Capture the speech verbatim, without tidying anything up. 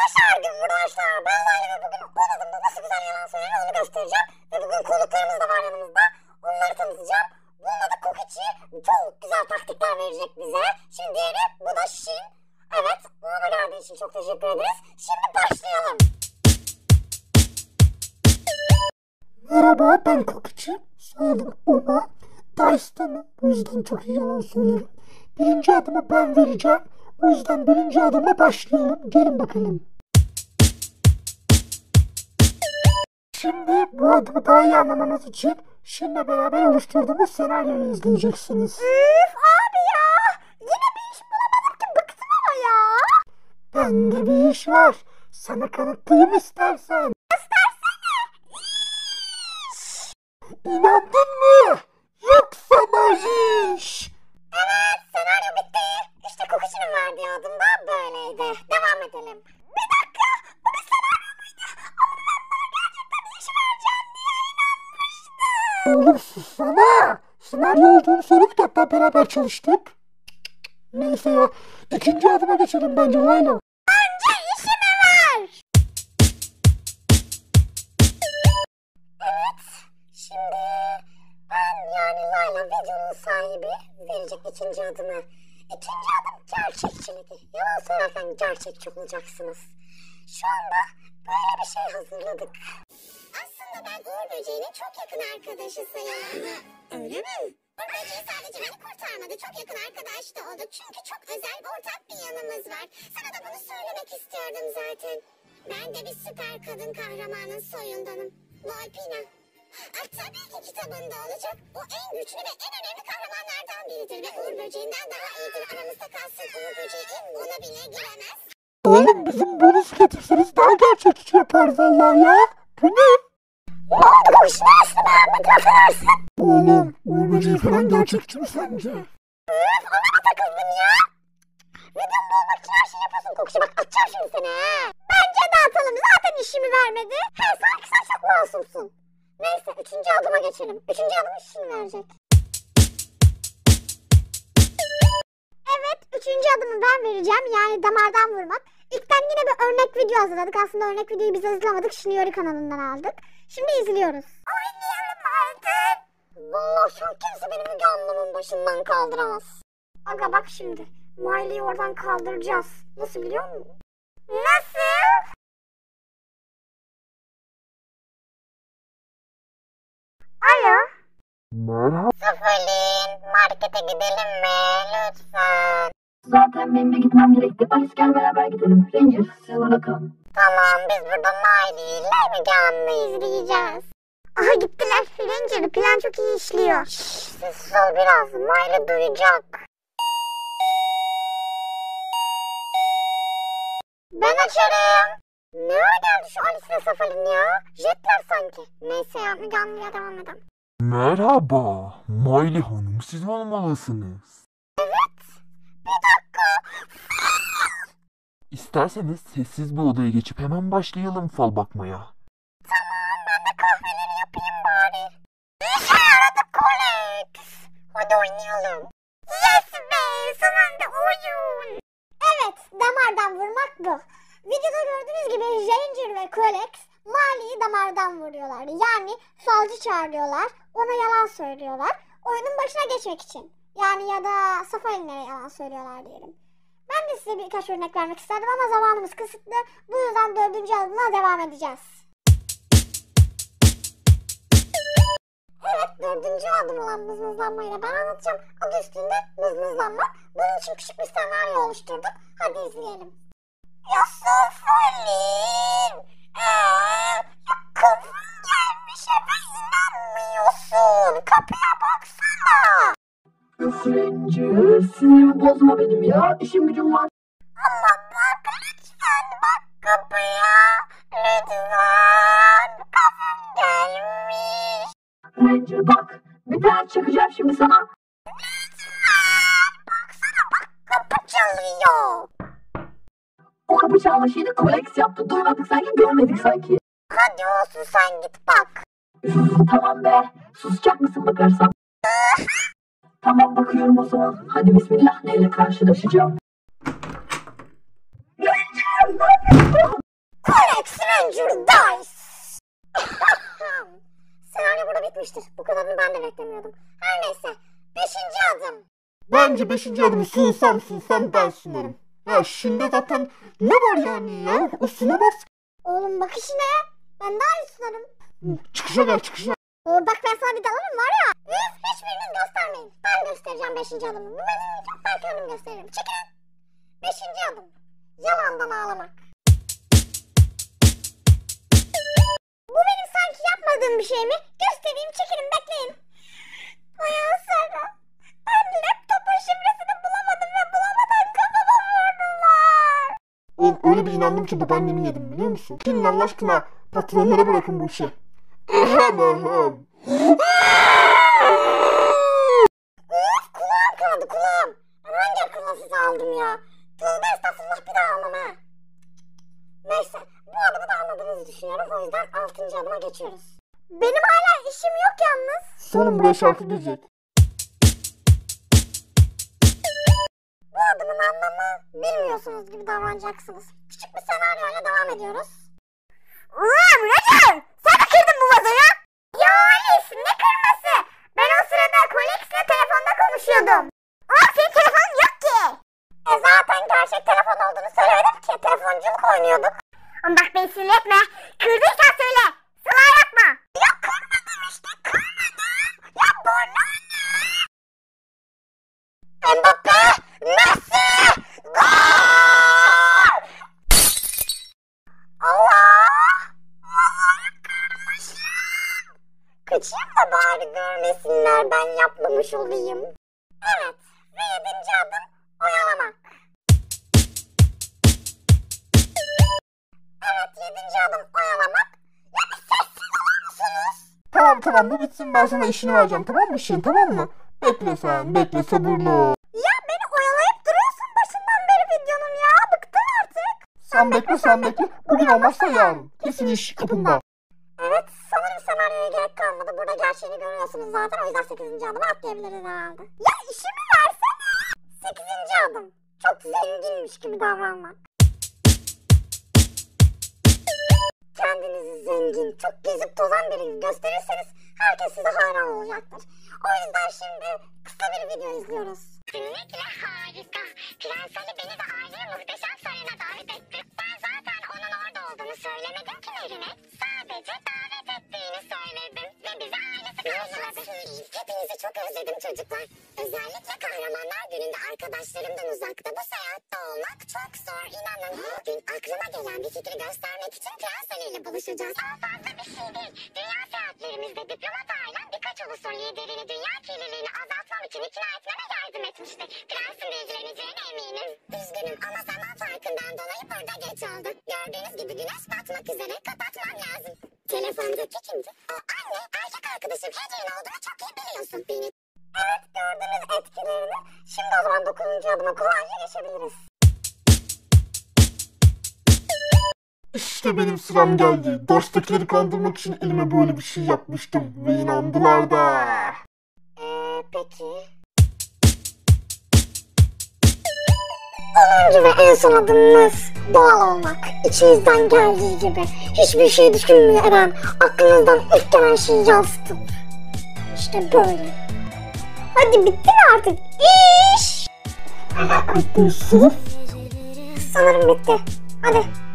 Başardım arkadaşlar. Ben Layla ve bugün odamda nasıl güzel yalan söylenir onu göstereceğim. Ve bugün konuklarımız da var yanımızda. Onları tanıtacağım. Bununla da Kokiçi çok güzel taktikler verecek bize. Şimdi diğeri bu da Şin. Evet, ona geldiği için çok teşekkür ederiz. Şimdi başlayalım. Merhaba, ben Kokiçi. Soyadım Oma. Dersten bu yüzden çok iyi yalan söylerim. Birinci adımı ben vereceğim. O yüzden birinci adıma başlayalım. Gelin bakalım. Şimdi bu adımı daha iyi anlamanız için Şin'le beraber oluşturduğumuz senaryoyu izleyeceksiniz. Üf abi ya. Yine bir iş bulamadım ki, bıktım ama ya. Bende bir iş var. Sana kanıtlayayım istersen. İstersene. İnandın mı? Yok sana iş. Evet, senaryo bitti. İşte Kokiçi'nin verdiği adım da böyleydi. Devam edelim. Bir dakika, bu bir senaryo muydu? Ama ben bana gerçekten iş vereceğim diye inanmıştım. Oğlum sussana. Senaryo olduğunu söyledik, hatta beraber çalıştık. Neyse ya. İkinci adıma geçelim bence Layla. Önce işimi ver. Evet, şimdi ben yani Layla videonun sahibi verecek ikinci adımı. İkinci adım gerçekçilik. Yalan söylerken gerçekçi olacaksınız. Şu anda böyle bir şey hazırladık. Aslında ben Uğur Böceği'nin çok yakın arkadaşı sayılırım. Öyle mi? Uğur Böceği sadece beni kurtarmadı. Çok yakın arkadaş da olduk. Çünkü çok özel ve ortak bir yanımız var. Sana da bunu söylemek istiyordum zaten. Ben de bir süper kadın kahramanın soyundanım. Volpina. Ah, tabii ki kitabında olacak. O en güçlü ve en önemli kahramanlardan biridir. Ve Uğur Böceği'nden daha iyidir. Aramızda kalsın, Uğur Böceği ona bile giremez. Oğlum bizim bonus getirseniz daha gerçekçi yapar vallahi ya. Bu ne? Ne oldu bu iş? Neresi beğenmedin, affedersin? Oğlum Uğur Böceği falan gerçekçi mi sence? Üf, ona mı takıldın ya? Videomda olmak için her şeyi yapıyorsun Kokuşu. Bak atacağım şimdi seni he. Bence dağıtalım. Zaten işimi vermedi. He, sanki sen çok masumsun. Neyse, üçüncü adıma geçelim. Üçüncü adım işini verecek. Evet, üçüncü adımı ben vereceğim. Yani damardan vurmak. İlkten yine bir örnek video hazırladık. Aslında örnek videoyu biz hazırlamadık. Şiniori kanalından aldık. Şimdi izliyoruz. Oynayalım artık. Vallahi şu an kimse benim Müge Anlam'ın başından kaldıramaz. Aga bak şimdi. Miley'i oradan kaldıracağız. Nasıl biliyor musun? Nasıl? Alo. Merhaba. Sıfırlin, markete gidelim mi? Lütfen. Zaten benim de gitmem gerekti. Polis gel beraber gidelim. Ranger sen orada kal. Tamam, biz burada Miley ile Müge Anlı'yı izleyeceğiz. Aha gittiler. Ranger, plan çok iyi işliyor. Şşş, sessiz ol biraz. Miley duyacak. Ben açarım. Ne ara geldi şu Alice ile Sıfırlin ya? Jetler sanki. Neyse ya, Müge Anlı'ya devam edelim. Merhaba. Miley Hanım, siz olmalısınız. Evet. Bir dakika. İsterseniz sessiz bir odaya geçip hemen başlayalım fal bakmaya. Tamam, ben de kahveleri yapayım bari. İşe yaradı Colex. Hadi oynayalım. Yes be, sonunda oyun. Evet, damardan vurmak bu. Videoda gördüğünüz gibi Ranger ve Colex Miley'i damardan vuruyorlar. Yani falcı çağırıyorlar, ona yalan söylüyorlar. Oyunun başına geçmek için. Yani ya da Sıfırlin'lere yalan söylüyorlar diyelim. Ben de size birkaç örnek vermek isterdim ama zamanımız kısıtlı. Bu yüzden dördüncü adımla devam edeceğiz. Evet, dördüncü adım olan mızmızlanmayla ben anlatacağım. Adı üstünde mızmızlanma. Bunun için küçük bir senaryo oluşturduk. Hadi izleyelim. Ya Sıfırlin! Eee, ya kızın gelmiş eve inanmıyorsun. Kapıya baksana. Üf Ranger sinirimi bozma benim ya. İşim gücüm var. Ama bak lütfen, bak kapıya. Lütfen. Kızın gelmiş. Ranger bak. Bir tane çakacağım şimdi sana. Lütfen. Baksana bak, kapı çalıyor. O kapı çalma şeyini Colex yaptı. Duymadık sanki, görmedik sanki. Hadi olsun, sen git bak. Üf tamam be. Susacak mısın bakarsam? Tamam bakıyorum o zaman. Hadi bismillah, neyle karşılaşacağım? Ranger! Alex Ranger dies. Senaryo burada bitmiştir. Bu kadarını ben de beklemiyordum. Her neyse. Beşinci adım. Bence beşinci adımı sunsam sunsam ben sunarım. Ya şimdi zaten ne var yani ya? O sunamaz. Oğlum bak işine. Ben daha iyi sunarım. Çıkışa gel çıkışa. Oo, bak ben sana bir dalarım var ya. Siz hiçbiriniz göstermeyin. Ben göstereceğim beşinci adımı. Bu benim çok ben kendim gösteririm. Çekilin. Beşinci adım. Yalandan ağlamak. Bu benim sanki yapmadığım bir şey mi? Göstereyim, çekilin, bekleyin. Bayağı sonra. Ben laptopun şifresini bulamadım ve bulamadan kafama vurdular. Oğlum öyle bir inandım ki babaannemi yedim biliyor musun? Gelin Allah aşkına patronlara bırakın bu işi. Ahem ahem. Of, kulağım kanadı kulağım. Ben hangi akılla sizi aldım ya? Tövbe estağfurullah, bir daha almam ha. Neyse, bu adımı da anladığınızı düşünüyorum. O yüzden altıncı adıma geçiyoruz. Benim hala işim yok yalnız. Sonun buraya şarkı girecek. Bu adımın anlamı bilmiyorsunuz gibi davranacaksınız. Küçük bir senaryoyla devam ediyoruz. Ulan Roger! Sen mi kırdın bu vazoyu? Ya Alice, ne kırması? Ben o sırada Colex'le telefonda konuşuyordum. Aa, senin telefonun yok ki. E zaten gerçek telefon olduğunu söylemedim ki. Telefonculuk oynuyorduk. Ama bak beni sinir etme. Kırdıysan söyle. Sıla yapma. Ya kırmadım işte, kırmadım. Ya bana ne? Mbappe! Messi! Gol! Allah! Vallahi kırmışım. Kaçayım da bari görmesinler, ben yapmamış olayım. Evet, ve yedinci adım oyalamak. Evet, yedinci adım oyalamak. Ya bir sessiz olur musunuz? Tamam tamam bu bitsin ben sana işini vereceğim tamam mı Şirin tamam mı? Bekle sen bekle sabırlı ol. Ya beni oyalayıp duruyorsun başından beri videonun ya. Bıktım artık. Sen bekle sen bekle bugün olmazsa yarın. Kesin iş kapında. Evet, sanırım senaryoya gerek kalmadı. Burada gerçeğini görüyorsunuz zaten. O yüzden sekizinci adımı atlayabiliriz herhalde. Ya işimi versene. sekizinci adım. Çok zenginmiş gibi davranmak. Kendinizi zengin, çok gezip tozan biri gösterirseniz herkes size hayran olacaktır. O yüzden şimdi kısa bir video izliyoruz. Kesinlikle harika. Prens Ali beni de aile muhteşem sarayına davet etti. Ben zaten onun orada olduğunu söylemedim ki Nerine. Sadece davet ettiğini söyledim. Ve bizi ailesi karşıladı. Hepinizi çok özledim çocuklar. Özellikle kahramanlar gününde arkadaşlarımdan uzakta bu seyahatte olmak çok zor, inanın. Bugün aklıma gelen bir fikri göstermek için Prens Ali ile buluşacağız. Daha fazla bir şey değil. Dünya seyahatlerimizde diplomat ailem birkaç ulusun liderini dünya kirliliğini azaltmam için ikna etmeme yardım etmişti. Prensin bilgileneceğine eminim. Üzgünüm ama zaman farkından dolayı burada geç oldu. Gördüğünüz gibi güneş batmak üzere, kapatmam lazım. Telefondaki kimdi? O anne, erkek arkadaşım Hedwig'in olduğunu çok iyi biliyorsun. Beni... Evet, gördüğünüz etkilerini. Şimdi o zaman dokuzuncu adıma kolayca geçebiliriz. İşte benim sıram geldi. Derstekileri kandırmak için elime böyle bir şey yapmıştım. Ve inandılar da. Eee peki. onuncu ve en son adımımız doğal olmak. İçinizden geldiği gibi. Hiçbir şey düşünmeden aklınızdan ilk gelen şeyi yansıtın. İşte böyle. Hadi bitti mi artık? İş. Bitti Yusuf. Sanırım bitti. Hadi.